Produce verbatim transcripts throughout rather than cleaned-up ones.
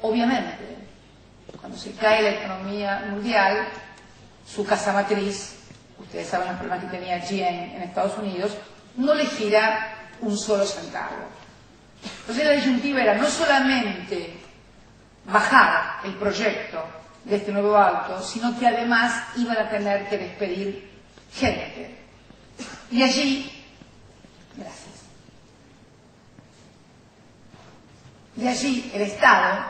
obviamente, cuando se cae la economía mundial, su casa matriz, ustedes saben los problemas que tenía G M en Estados Unidos, no le gira un solo centavo. Entonces la disyuntiva era no solamente bajar el proyecto de este nuevo auto, sino que además iban a tener que despedir gente. Y allí, gracias, y allí el Estado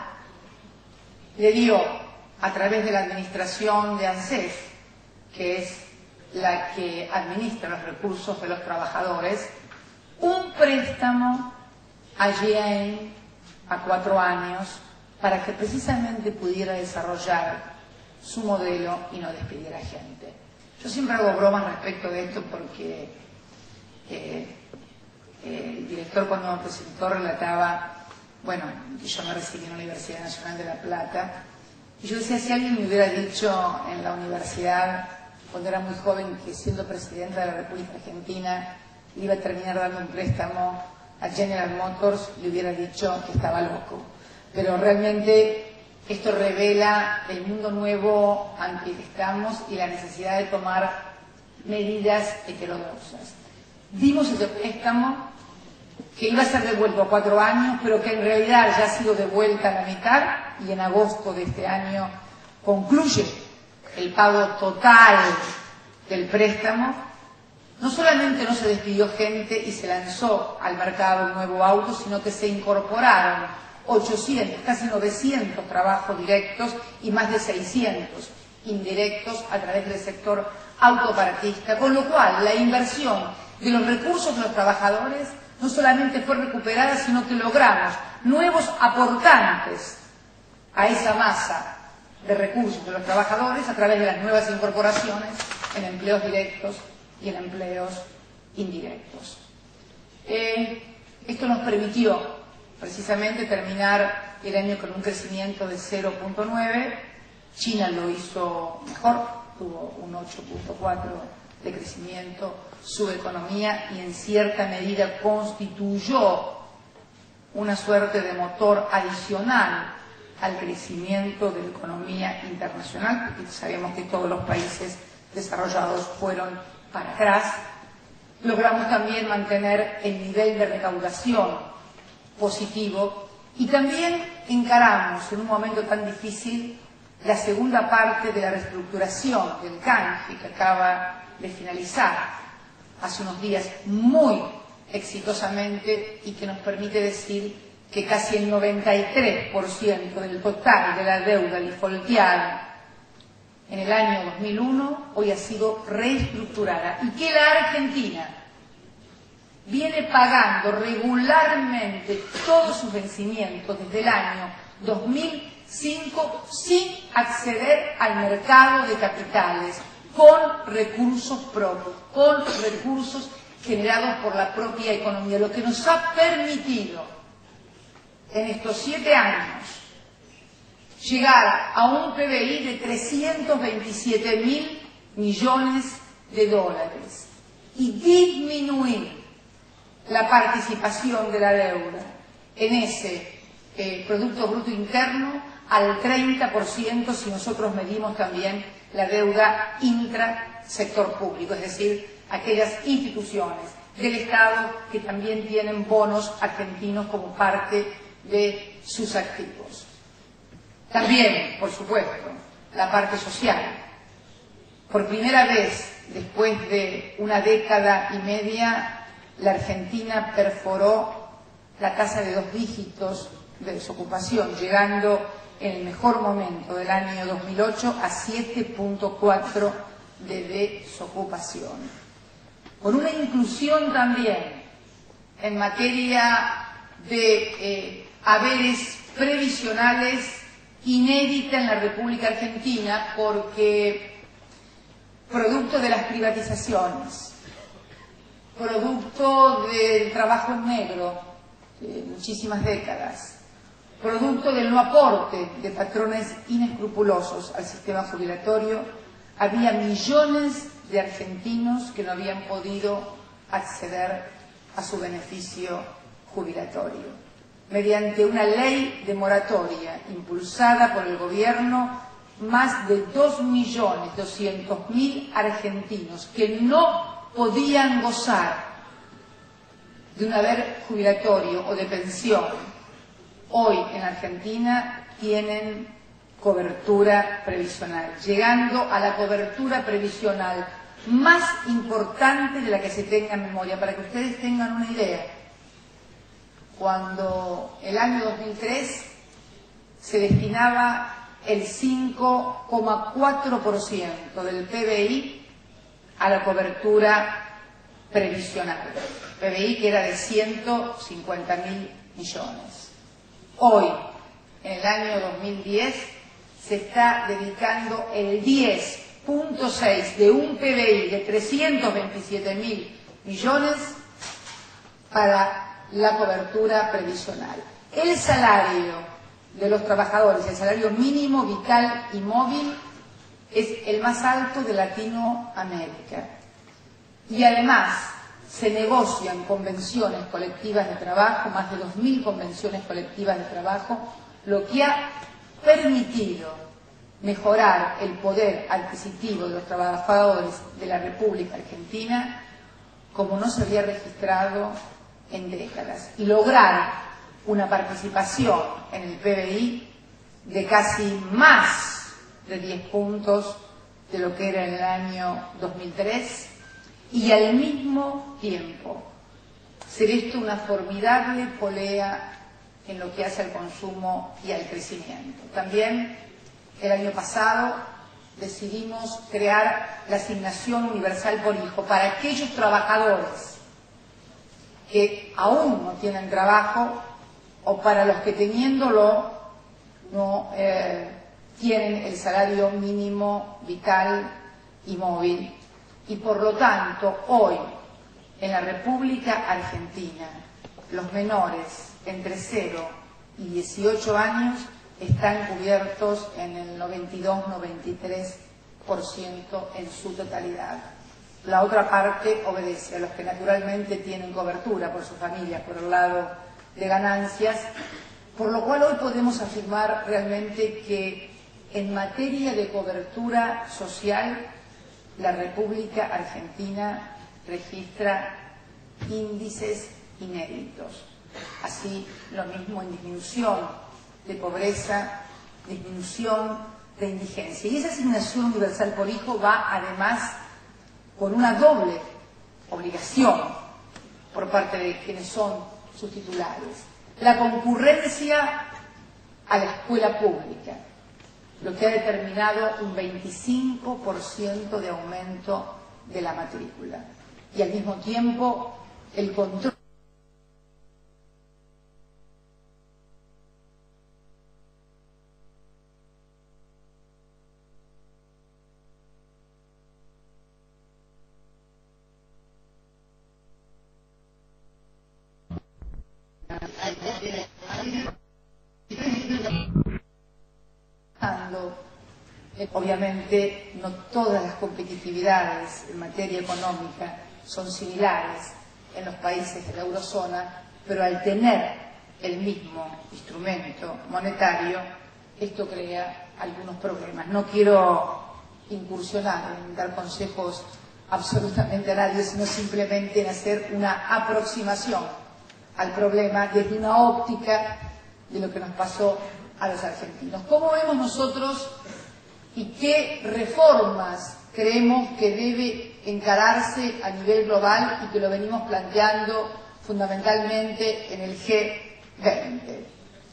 le dio, a través de la administración de ANSES, que es la que administra los recursos de los trabajadores, un préstamo a G M a cuatro años para que precisamente pudiera desarrollar su modelo y no despidiera gente. Yo siempre hago bromas respecto de esto porque eh, eh, el director cuando me presentó relataba, bueno, yo me recibí en la Universidad Nacional de La Plata, y yo decía, si alguien me hubiera dicho en la universidad, cuando era muy joven, que siendo presidenta de la República Argentina le iba a terminar dando un préstamo a General Motors, le hubiera dicho que estaba loco. Pero realmente esto revela el mundo nuevo ante el que estamos y la necesidad de tomar medidas heterodoxas. Dimos ese préstamo que iba a ser devuelto a cuatro años, pero que en realidad ya ha sido devuelta a la mitad y en agosto de este año concluye el pago total del préstamo. No solamente no se despidió gente y se lanzó al mercado un nuevo auto, sino que se incorporaron ochocientos, casi novecientos trabajos directos y más de seiscientos indirectos a través del sector autopartista, con lo cual la inversión de los recursos de los trabajadores no solamente fue recuperada, sino que logramos nuevos aportantes a esa masa de recursos de los trabajadores a través de las nuevas incorporaciones en empleos directos y en empleos indirectos. Eh, esto nos permitió precisamente terminar el año con un crecimiento de cero punto nueve. China lo hizo mejor, tuvo un ocho punto cuatro de crecimiento su economía y en cierta medida constituyó una suerte de motor adicional al crecimiento de la economía internacional, porque sabemos que todos los países desarrollados fueron para atrás. Logramos también mantener el nivel de recaudación positivo y también encaramos en un momento tan difícil la segunda parte de la reestructuración del canje que acaba de finalizar hace unos días muy exitosamente y que nos permite decir que casi el noventa y tres por ciento del total de la deuda defaulteada en el año dos mil uno hoy ha sido reestructurada y que la Argentina viene pagando regularmente todos sus vencimientos desde el año dos mil cinco sin acceder al mercado de capitales, con recursos propios, con recursos generados por la propia economía, lo que nos ha permitido en estos siete años llegar a un P B I de trescientos veintisiete mil millones de dólares y disminuir la participación de la deuda en ese eh, Producto Bruto Interno al treinta por ciento si nosotros medimos también la deuda intrasector público, es decir, aquellas instituciones del Estado que también tienen bonos argentinos como parte de sus activos. También, por supuesto, la parte social. Por primera vez, después de una década y media, la Argentina perforó la tasa de dos dígitos de desocupación, llegando en el mejor momento del año dos mil ocho a siete punto cuatro de desocupación. Con una inclusión también en materia de eh, haberes previsionales inédita en la República Argentina, porque producto de las privatizaciones, producto del trabajo en negro de muchísimas décadas, producto del no aporte de patrones inescrupulosos al sistema jubilatorio, había millones de argentinos que no habían podido acceder a su beneficio jubilatorio. mediante una ley de moratoria impulsada por el gobierno, más de dos millones doscientos mil argentinos que no podían gozar de un haber jubilatorio o de pensión, hoy en Argentina tienen cobertura previsional, llegando a la cobertura previsional más importante de la que se tenga en memoria. Para que ustedes tengan una idea, cuando el año dos mil tres se destinaba el cinco coma cuatro por ciento del P B I a la cobertura previsional, P B I que era de ciento cincuenta mil millones. Hoy, en el año dos mil diez, se está dedicando el diez punto seis de un P B I de trescientos veintisiete mil millones para la cobertura previsional. El salario de los trabajadores, el salario mínimo vital y móvil, es el más alto de Latinoamérica. Y además se negocian convenciones colectivas de trabajo, más de dos mil convenciones colectivas de trabajo, lo que ha permitido mejorar el poder adquisitivo de los trabajadores de la República Argentina como no se había registrado en décadas, y lograr una participación en el P B I de casi más de diez puntos de lo que era en el año dos mil tres, y al mismo tiempo ser esto una formidable polea en lo que hace al consumo y al crecimiento. También el año pasado decidimos crear la asignación universal por hijo para aquellos trabajadores que aún no tienen trabajo o para los que teniéndolo no eh, tienen el salario mínimo vital y móvil. Y por lo tanto, hoy en la República Argentina, los menores entre cero y dieciocho años están cubiertos en el noventa y dos a noventa y tres por ciento en su totalidad. La otra parte obedece a los que naturalmente tienen cobertura por sus familias, por el lado de ganancias, por lo cual hoy podemos afirmar realmente que en materia de cobertura social la República Argentina registra índices inéditos. Así lo mismo en disminución de pobreza, disminución de indigencia. Y esa asignación universal por hijo va además con una doble obligación por parte de quienes son sus titulares. La concurrencia a la escuela pública, lo que ha determinado un veinticinco por ciento de aumento de la matrícula. Y al mismo tiempo el control Obviamente no todas las competitividades en materia económica son similares en los países de la eurozona, pero al tener el mismo instrumento monetario, esto crea algunos problemas. No quiero incursionar en dar consejos absolutamente a nadie, sino simplemente en hacer una aproximación al problema desde una óptica de lo que nos pasó a los argentinos. ¿Cómo vemos nosotros y qué reformas creemos que debe encararse a nivel global y que lo venimos planteando fundamentalmente en el G veinte?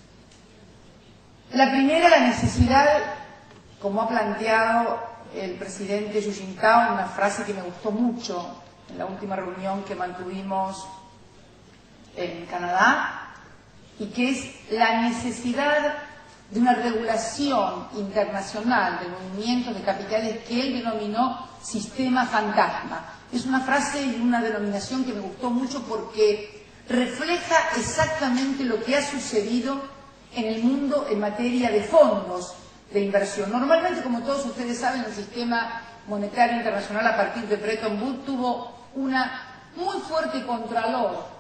La primera, la necesidad, como ha planteado el presidente Xi Jinping, una frase que me gustó mucho en la última reunión que mantuvimos en Canadá, y que es la necesidad de una regulación internacional de movimientos de capitales que él denominó sistema fantasma. Es una frase y una denominación que me gustó mucho porque refleja exactamente lo que ha sucedido en el mundo en materia de fondos de inversión. Normalmente, como todos ustedes saben, el sistema monetario internacional a partir de Bretton Woods tuvo una muy fuerte contralor